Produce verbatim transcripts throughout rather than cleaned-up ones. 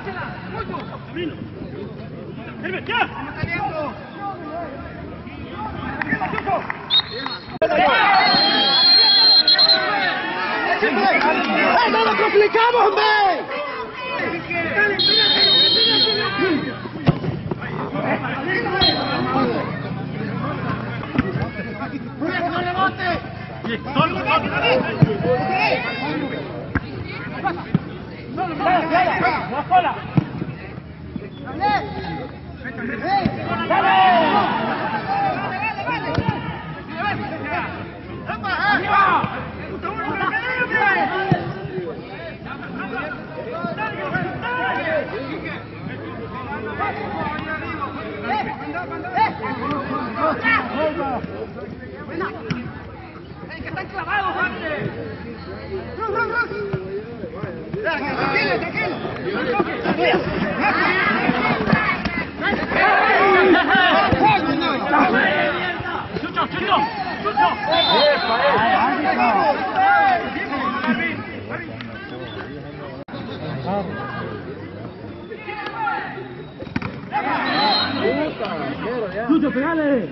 ¡No lo complicamos, hombre! ¡No le bote! ¡Solo! ¡La cola! ¡Que están clavados, antes! ¡Tranquilo, tranquilo! ¡Chucho, chucho! ¡Chucho! ¡Chucho, pegale!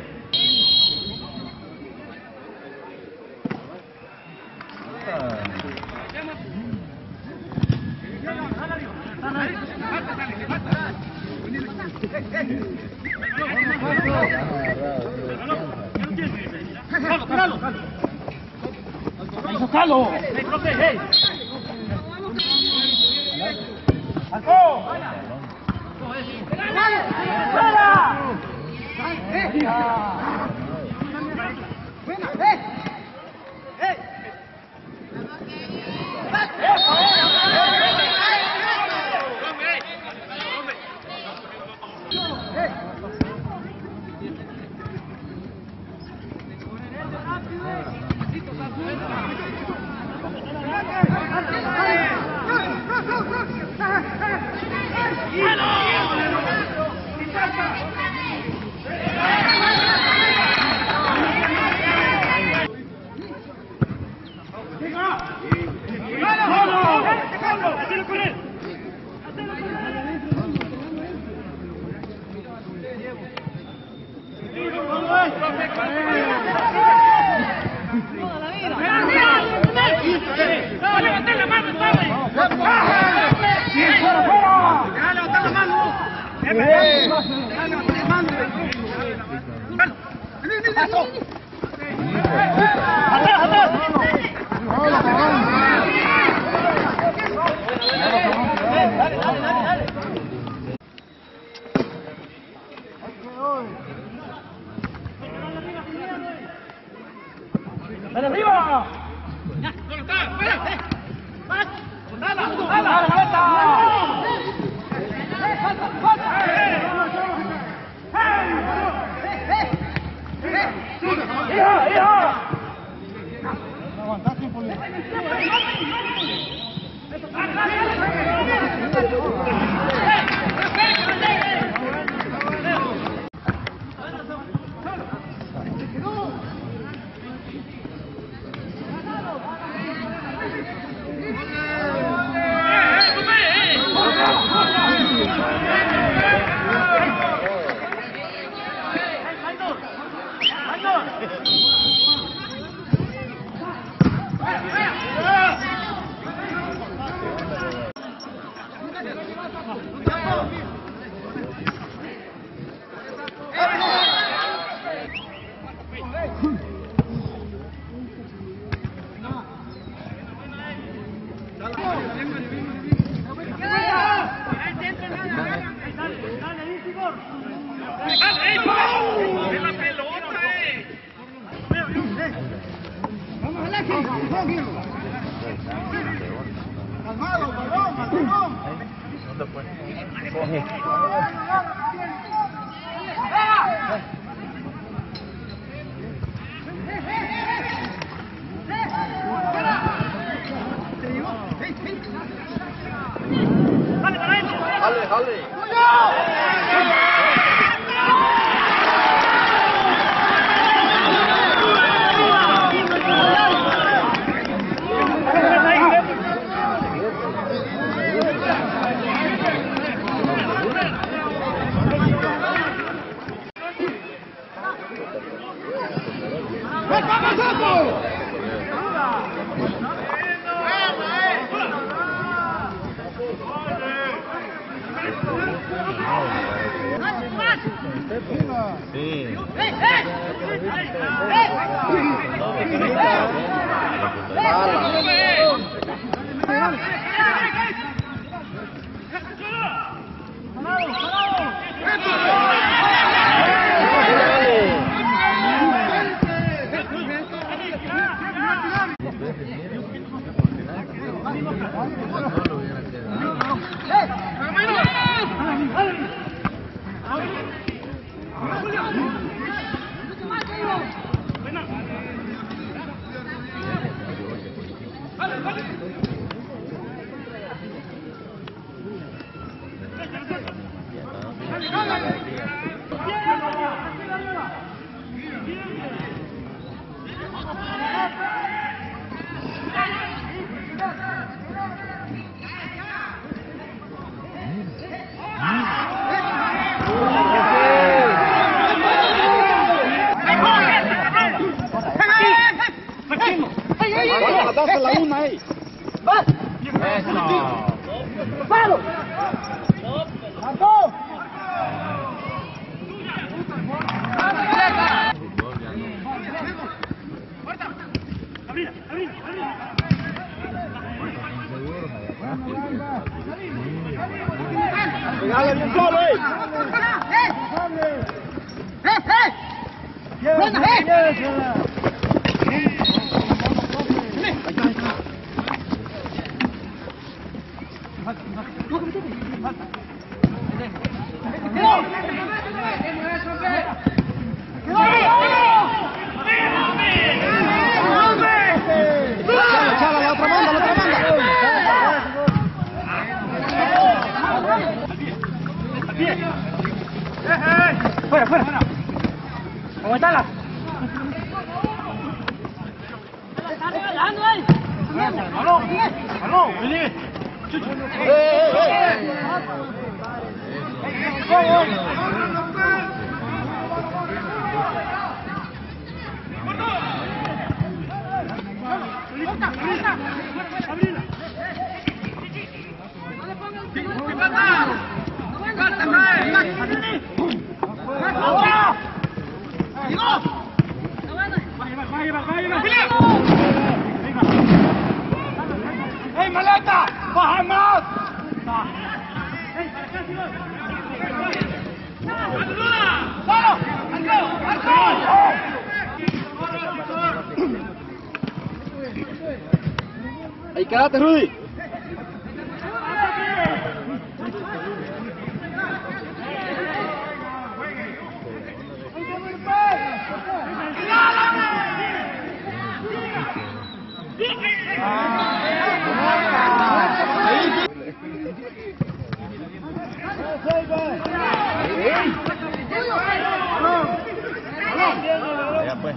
¡Calo, calo! ¡Hijo, calo! ¡Hey, profe, hey! ¡Marco! ¡Fuera! ¡Buena, eh! ¡Eh! ¡Levantá la mano, padre! ¡Levantá la mano! ¡Levantá la mano! ¡Atrás, atrás! ¡Dale, dale, dale! ¡Dale arriba! ¡Ya! ¿Dónde está? ¡Espera! ¡Eh! ¡Vas! ¡Dala! ¡Dala! ¡Dala! ¡Falta! ¡Falta! ¡Hija! ¡Hija! ¡Aguantate un poquito! ¡Calmado, balón, balón! ¿Dónde fue? ¡Jale, jale! Sí. Dásela la una ahí. ¡Vas! Eso. ¡Palo! ¡Marcó! ¡Abrila! ¡Abrila! ¡Abrila! ¡Pegale bien solo, eh! ¡Eh! ¡Eh! ¡Buena, eh! Chala, la otra banda, la otra banda. ¡Fuera, fuera! ¡Aguantala! ¡Balón! ¡Balón! ¡Vení! ¡Chucho! ¡Eh, eh, eh! ¡Ey, maleta! ¡Baja más! ¡Solo! ¡Arco! ¡Arco! Ahí quédate, Rudy. Ya pues.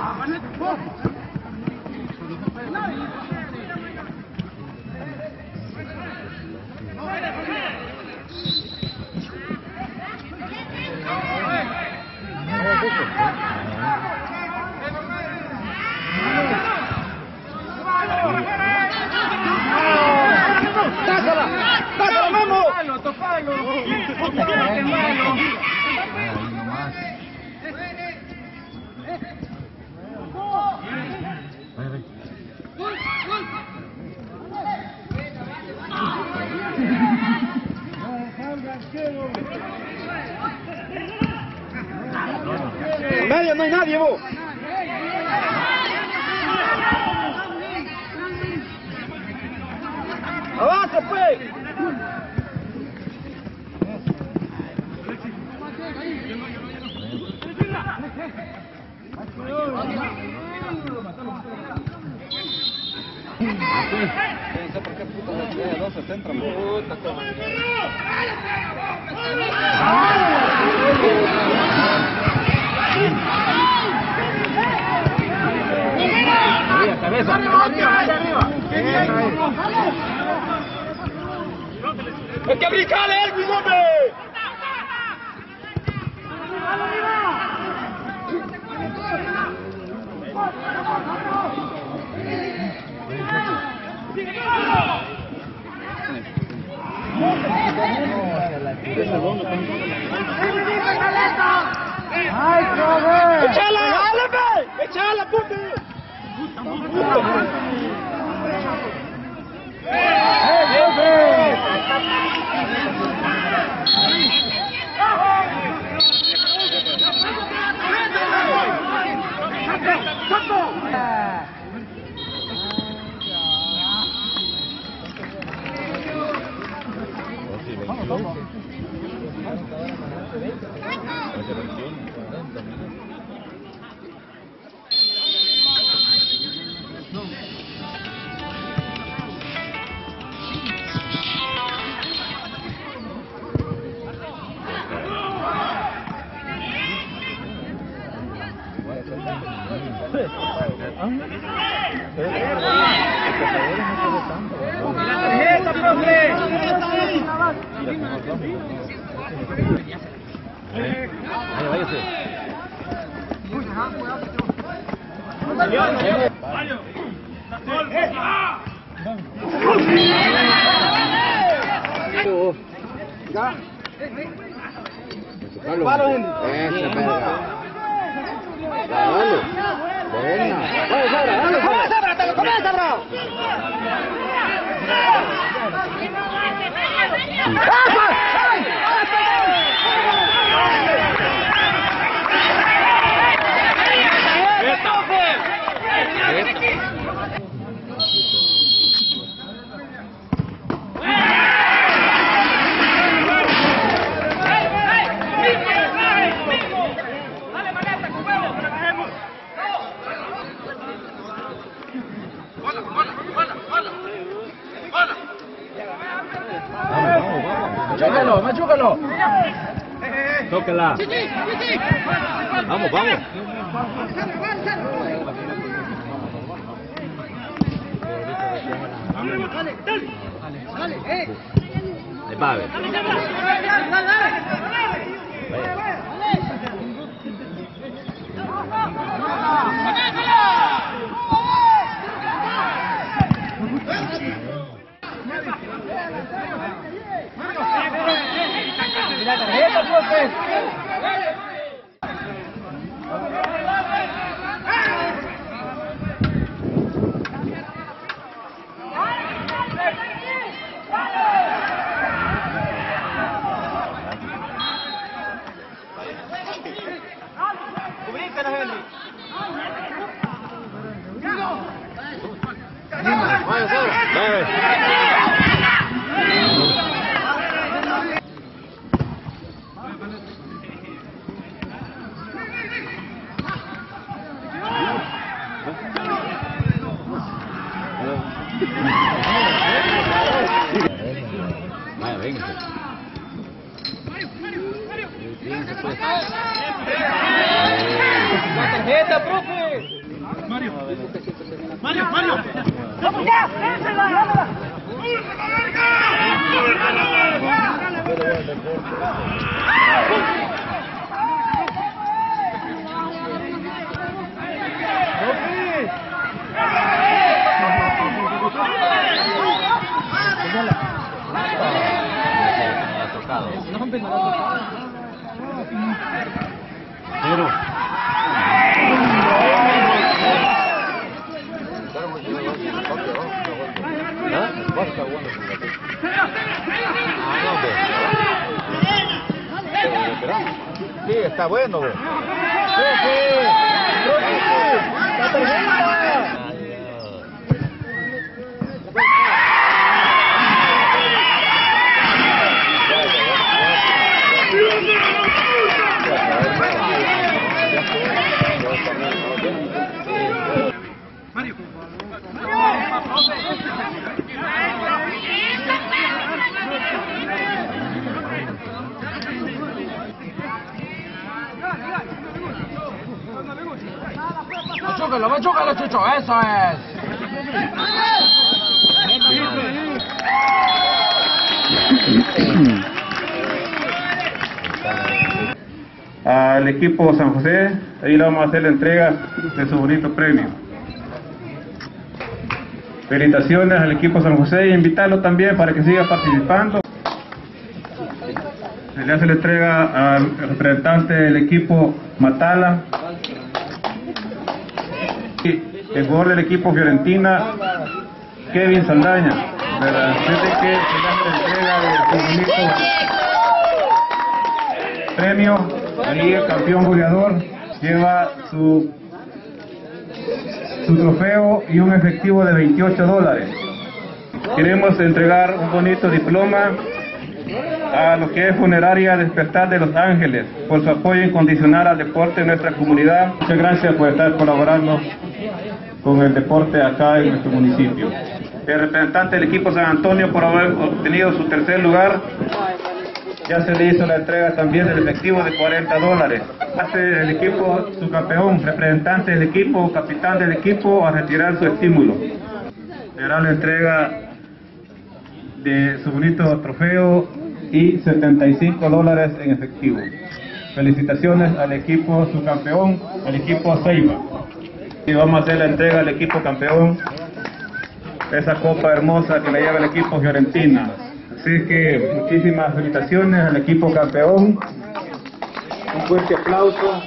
¡Dásela! ¡Dásela, Memo! ¡Tocalo! En medio no hay nadie, vos. ¡Avance, pues! Pensé por qué puta le tiré dos setenta, puta como. Cabeza. ¡Hay que brincarle, Elvis, hombre! ¡Ay, joder! ¡Échala! ¡Dale, ¡échala, puto! ¡Tarjeta, profe! Vaya, váyase. Palo, Henry. Esa verga. Dale. Venga. Dale, Sabra, dale, Sabra. Sabra, te lo comes, Sabra. ¡Machúcalo, machúcalo! Tóquela. Vamos, vamos. Ahí va, a ver. ¡La tarjeta, profe! ¡Cubrítenos, Henry! Vaya, Sabra. Vaya, venga. ¡La tarjeta, profe! Mario, Mario, Mario. ¡Vamos ya! ¡Dénsela! ¡Dámela! Pero. Sí, está bueno. ¡La tarjeta! Mario. ¡Machúcalo, machúcalo, Chucho! ¡Eso es! Al equipo San José, ahí le vamos a hacer la entrega de su bonito premio. Felicitaciones al equipo San José y invitarlo también para que siga participando. Se le hace la entrega al representante del equipo Matala. Y el jugador del equipo Fiorentina, Kevin Saldaña. ¿Verdad? Desde que se le hace la entrega del su bonito premio, ahí el campeón goleador lleva su, su trofeo y un efectivo de veintiocho dólares. Queremos entregar un bonito diploma a lo que es Funeraria Despertar de Los Ángeles por su apoyo incondicional al deporte en nuestra comunidad. Muchas gracias por estar colaborando con el deporte acá en nuestro municipio. El representante del equipo San Antonio por haber obtenido su tercer lugar, ya se le hizo la entrega también del efectivo de cuarenta dólares. Hace el equipo su campeón, representante del equipo, capitán del equipo, a retirar su estímulo. Le hará la entrega de su bonito trofeo y setenta y cinco dólares en efectivo. Felicitaciones al equipo subcampeón, al equipo Ceiba. Y vamos a hacer la entrega al equipo campeón, esa copa hermosa que le lleva el equipo Fiorentina. Así que muchísimas felicitaciones al equipo campeón. Un fuerte aplauso.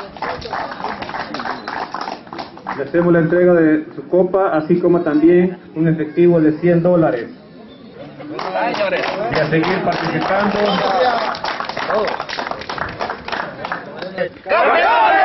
Le hacemos la entrega de su copa, así como también un efectivo de cien dólares. Y a seguir participando. ¡Campeón!